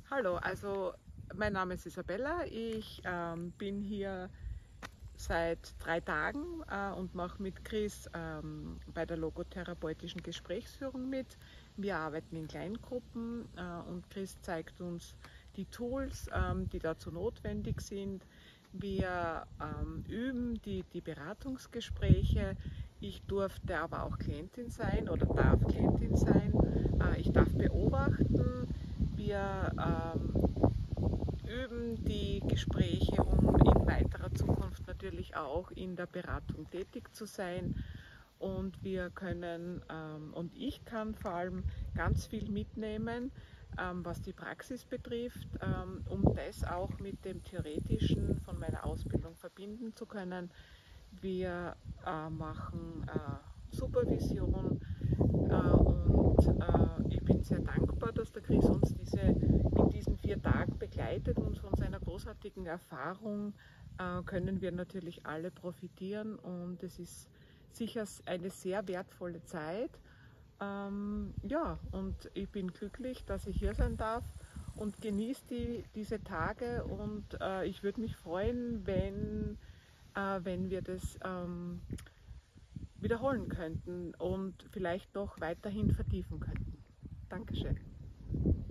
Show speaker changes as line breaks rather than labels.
Hallo, also mein Name ist Isabella. Ich bin hier seit 3 Tagen und mache mit Chris bei der logotherapeutischen Gesprächsführung mit. Wir arbeiten in Kleingruppen und Chris zeigt uns die Tools, die dazu notwendig sind. Wir üben die Beratungsgespräche. Ich durfte aber auch Klientin sein oder darf Klientin sein. Ich darf beobachten. Wir üben die Gespräche, um in weiterer Zukunft natürlich auch in der Beratung tätig zu sein. Und wir können und ich kann vor allem ganz viel mitnehmen, was die Praxis betrifft, um das auch mit dem Theoretischen von meiner Ausbildung verbinden zu können. Wir machen Supervision und ich bin sehr dankbar, dass der Chris uns in diesen 4 Tagen begleitet und von seiner großartigen Erfahrung können wir natürlich alle profitieren und es ist sicher eine sehr wertvolle Zeit. Ja, und ich bin glücklich, dass ich hier sein darf und genieße diese Tage und ich würde mich freuen, wenn wir das wiederholen könnten und vielleicht noch weiterhin vertiefen könnten. Dankeschön.